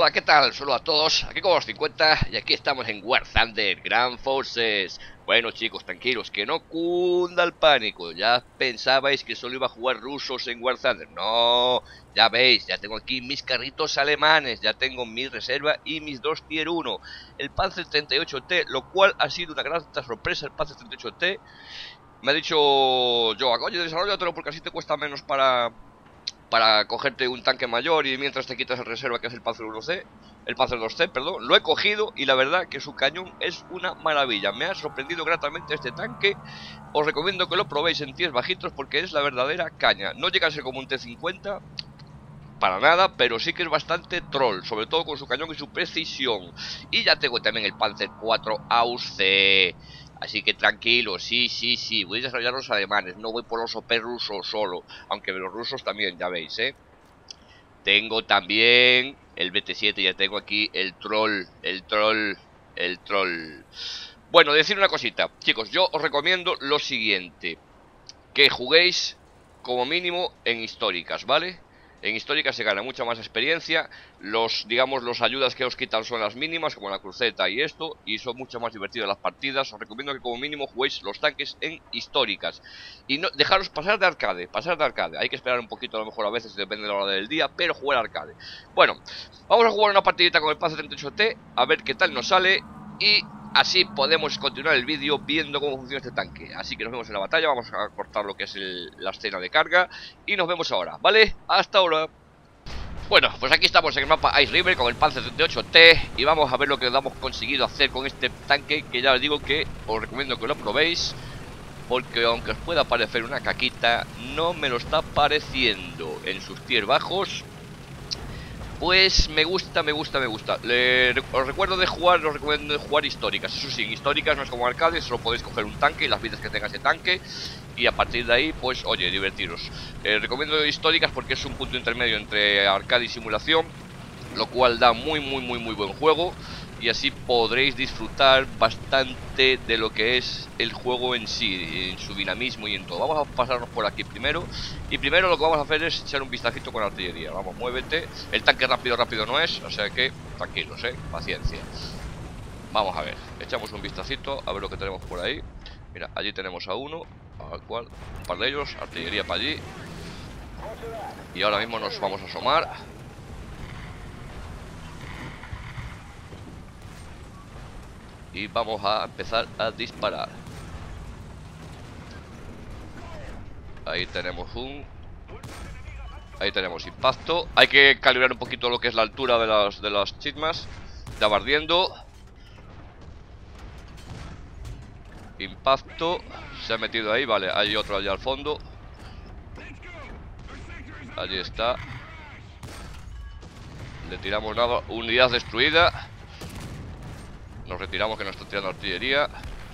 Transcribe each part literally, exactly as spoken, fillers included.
Hola, ¿qué tal? Saludos a todos, aquí como los cincuenta y aquí estamos en War Thunder Grand Forces. Bueno chicos, tranquilos, que no cunda el pánico. Ya pensabais que solo iba a jugar rusos en War Thunder. No, ya veis, ya tengo aquí mis carritos alemanes, ya tengo mi reserva y mis dos tier uno. El Panzer treinta y ocho T, lo cual ha sido una gran sorpresa. El Panzer treinta y ocho T me ha dicho yo, oye, desarrollatelo porque así te cuesta menos para... para cogerte un tanque mayor y mientras te quitas el reserva, que es el Panzer uno C, el Panzer dos C, perdón. Lo he cogido y la verdad que su cañón es una maravilla. Me ha sorprendido gratamente este tanque. Os recomiendo que lo probéis en tiers bajitos porque es la verdadera caña. No llega a ser como un T cincuenta para nada, pero sí que es bastante troll, sobre todo con su cañón y su precisión. Y ya tengo también el Panzer cuatro Aus C. Así que tranquilo, sí, sí, sí, voy a desarrollar los alemanes, no voy por los O P rusos solo, aunque los rusos también, ya veis, ¿eh? Tengo también el B T siete, ya tengo aquí el troll, el troll, el troll. Bueno, decir una cosita, chicos, yo os recomiendo lo siguiente, que juguéis como mínimo en históricas, ¿vale? En históricas se gana mucha más experiencia. Los, digamos, los ayudas que os quitan son las mínimas, como la cruceta y esto, y son mucho más divertidas las partidas. Os recomiendo que como mínimo juguéis los tanques en históricas. Y no dejaros pasar de arcade, pasar de arcade. Hay que esperar un poquito, a lo mejor a veces, depende de la hora del día, pero jugar arcade. Bueno, vamos a jugar una partidita con el Panzer treinta y ocho T, a ver qué tal nos sale. Y así podemos continuar el vídeo viendo cómo funciona este tanque. Así que nos vemos en la batalla. Vamos a cortar lo que es el, la escena de carga. Y nos vemos ahora, ¿vale? Hasta ahora. Bueno, pues aquí estamos en el mapa Ice River con el Panzer treinta y ocho T. Y vamos a ver lo que hemos conseguido hacer con este tanque, que ya os digo que os recomiendo que lo probéis, porque aunque os pueda parecer una caquita, no me lo está pareciendo. En sus tier bajos pues me gusta, me gusta, me gusta. Le, os recuerdo de jugar, os recomiendo de jugar históricas. Eso sí, históricas no es como arcade, solo podéis coger un tanque y las vidas que tenga ese tanque. Y a partir de ahí, pues, oye, divertiros. Eh, recomiendo históricas porque es un punto intermedio entre arcade y simulación, lo cual da muy, muy, muy, muy buen juego. Y así podréis disfrutar bastante de lo que es el juego en sí, en su dinamismo y en todo. Vamos a pasarnos por aquí primero. Y primero lo que vamos a hacer es echar un vistacito con artillería. Vamos, muévete. El tanque rápido, rápido no es, o sea que tranquilos, eh, paciencia. Vamos a ver, echamos un vistacito a ver lo que tenemos por ahí. Mira, allí tenemos a uno, al cual, un par de ellos, artillería para allí. Y ahora mismo nos vamos a asomar. Y vamos a empezar a disparar. Ahí tenemos un... Ahí tenemos impacto. Hay que calibrar un poquito lo que es la altura de las, de las chismas. Ya va ardiendo. Impacto. Se ha metido ahí, vale, hay otro allá al fondo. Allí está. Le tiramos nada. Unidad destruida. Nos retiramos, que nos está tirando artillería.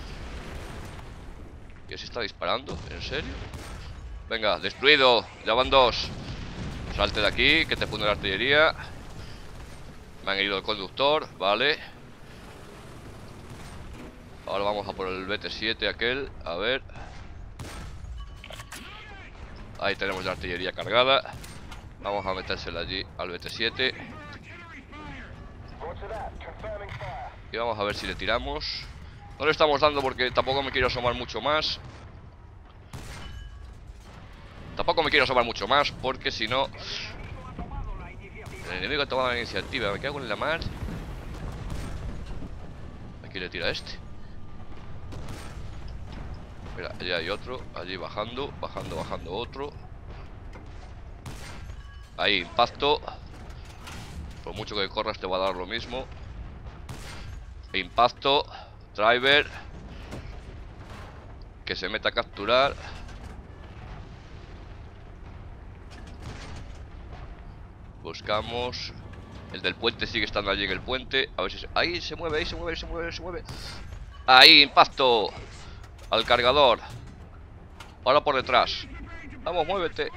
¿Y así está disparando? ¿En serio? Venga, destruido. Ya van dos. Salte de aquí, que te pone la artillería. Me han herido el conductor, vale. Ahora vamos a por el B T siete aquel. A ver. Ahí tenemos la artillería cargada. Vamos a metérsela allí al B T siete. Y vamos a ver si le tiramos. No le estamos dando porque tampoco me quiero asomar mucho más. Tampoco me quiero asomar mucho más porque si no... El enemigo ha tomado la iniciativa. Me cago en la mar. Aquí le tira este. Mira, allí hay otro. Allí bajando, bajando, bajando otro. Ahí, impacto. Por mucho que corras te va a dar lo mismo. Impacto. Driver. Que se meta a capturar. Buscamos. El del puente sigue estando allí en el puente. A ver si se... Ahí se mueve, ahí se mueve, se mueve, se mueve. Ahí, impacto. Al cargador. Ahora por detrás. Vamos, muévete.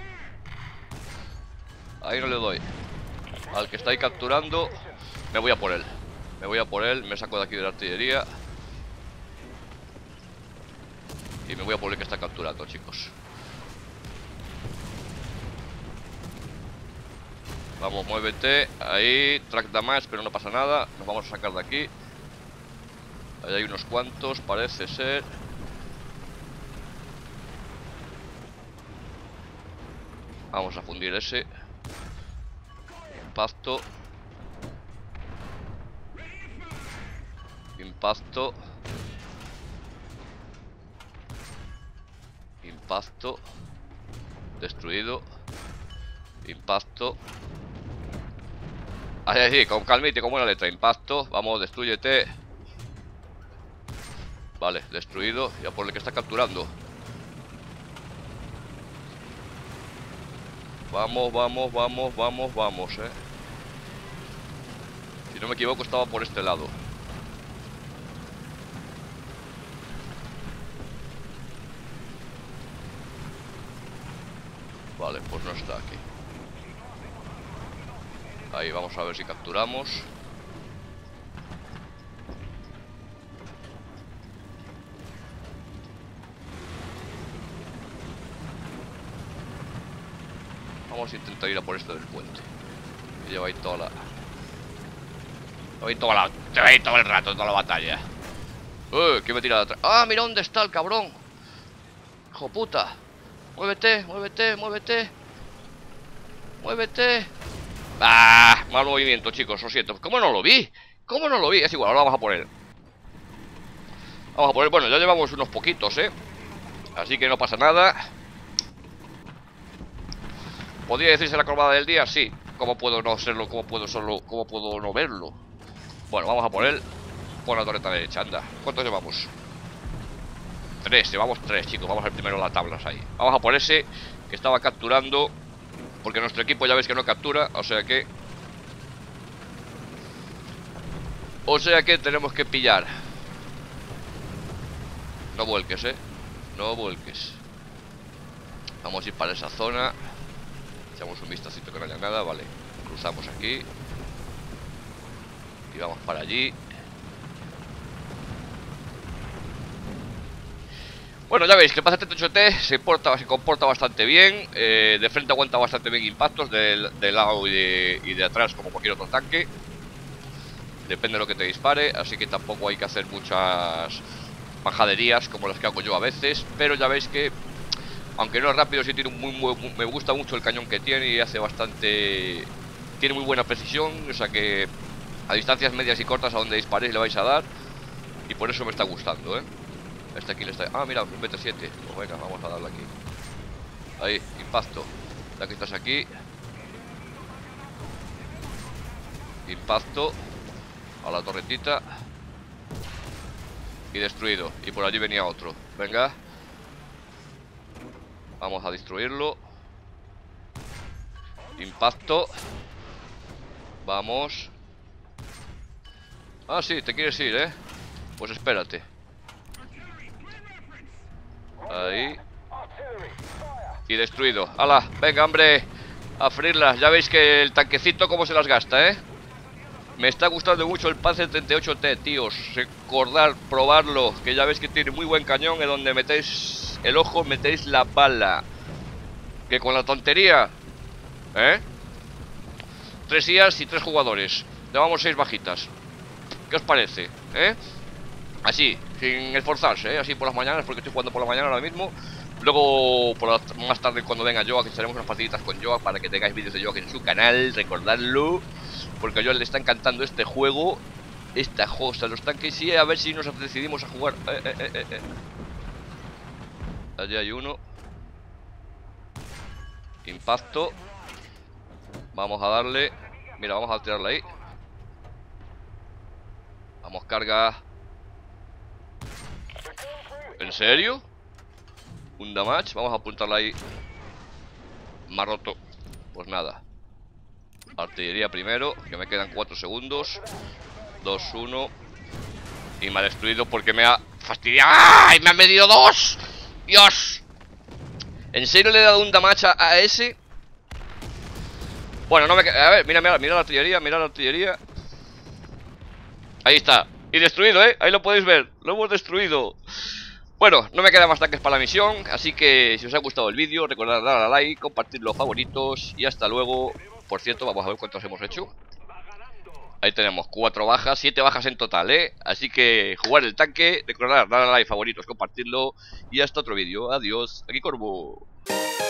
Ahí no le doy. Al que está ahí capturando. Me voy a por él. Me voy a por él, me saco de aquí de la artillería. Y me voy a por el que está capturando, chicos. Vamos, muévete. Ahí, track damage, pero no pasa nada. Nos vamos a sacar de aquí. Ahí hay unos cuantos, parece ser. Vamos a fundir ese. Impacto. Impacto. Impacto. Destruido. Impacto. Ahí, ahí, con calmite, con buena letra. Impacto. Vamos, destrúyete. Vale, destruido. Ya por el que está capturando. Vamos, vamos, vamos, vamos, vamos, eh. Si no me equivoco estaba por este lado. Vale, pues no está aquí. Ahí, vamos a ver si capturamos. Vamos a intentar ir a por este del puente. Que lleva ahí toda la... Lleva ahí toda la... Lleva ahí todo el rato, toda la batalla. Uy, que me tira de atrás. Ah, mira dónde está el cabrón. Hijo puta. Muévete, muévete, muévete. Muévete. Ah, mal movimiento, chicos, lo siento. ¿Cómo no lo vi? ¿Cómo no lo vi? Es igual, ahora vamos a poner. Vamos a poner, bueno, ya llevamos unos poquitos, eh. Así que no pasa nada. ¿Podría decirse la corbada del día? Sí. ¿Cómo puedo no serlo? ¿Cómo puedo solo? ¿Cómo puedo no verlo? Bueno, vamos a poner. Pon la torreta derecha, anda. ¿Cuántos llevamos? Tres, llevamos tres, chicos. Vamos a ver primero las tablas ahí. Vamos a por ese que estaba capturando. Porque nuestro equipo ya veis que no captura. O sea que... O sea que tenemos que pillar. No vuelques, eh. No vuelques. Vamos a ir para esa zona. Echamos un vistacito que no haya nada, vale. Cruzamos aquí. Y vamos para allí. Bueno, ya veis que el P A setenta y ocho T se, porta, se comporta bastante bien. eh, De frente aguanta bastante bien impactos. Del, del lado y de, y de atrás, como cualquier otro tanque. Depende de lo que te dispare. Así que tampoco hay que hacer muchas majaderías como las que hago yo a veces. Pero ya veis que, aunque no es rápido, sí tiene un muy, muy, me gusta mucho el cañón que tiene. Y hace bastante... Tiene muy buena precisión. O sea que a distancias medias y cortas, a donde disparéis le vais a dar. Y por eso me está gustando, eh. Este aquí le está... Ah, mira, un B T siete. Pues venga, vamos a darle aquí. Ahí, impacto. Ya que estás aquí. Impacto. A la torretita. Y destruido. Y por allí venía otro. Venga. Vamos a destruirlo. Impacto. Vamos. Ah, sí, te quieres ir, eh. Pues espérate. Ahí. Y destruido. ¡Hala! Venga, hombre. A freírlas. Ya veis que el tanquecito cómo se las gasta, ¿eh? Me está gustando mucho el Panzer treinta y ocho T, tíos. Recordar, probarlo. Que ya veis que tiene muy buen cañón. En donde metéis el ojo, metéis la bala. Que con la tontería, ¿eh? Tres I As y tres jugadores. Llevamos seis bajitas. ¿Qué os parece? ¿Eh? Así, sin esforzarse, ¿eh? Así por las mañanas, porque estoy jugando por la mañana ahora mismo. Luego, por la, más tarde, cuando venga Joa, que echaremos unas partiditas con Joa para que tengáis vídeos de Joa en su canal, recordadlo. Porque a Joa le está encantando este juego. Esta hosta, los tanques. Y a ver si nos decidimos a jugar. Eh, eh, eh, eh. Allí hay uno. Impacto. Vamos a darle. Mira, vamos a tirarle ahí. Vamos, carga. ¿En serio? Un damage, vamos a apuntarla ahí. Me ha roto. Pues nada. Artillería primero, que me quedan cuatro segundos. dos, uno. Y me ha destruido porque me ha fastidiado. ¡Ay! ¡Me ha medido dos! ¡Dios! ¿En serio le he dado un damage a, a ese? Bueno, no me queda... A ver, mira, mira, mira la artillería, mira la artillería. Ahí está. Y destruido, ¿eh? Ahí lo podéis ver. Lo hemos destruido. Bueno, no me quedan más tanques para la misión. Así que si os ha gustado el vídeo, recordad dar a like, compartir los favoritos. Y hasta luego. Por cierto, vamos a ver cuántos hemos hecho. Ahí tenemos cuatro bajas, siete bajas en total, ¿eh? Así que jugar el tanque, recordar, dar a like, favoritos, compartirlo. Y hasta otro vídeo. Adiós. Aquí Corvo.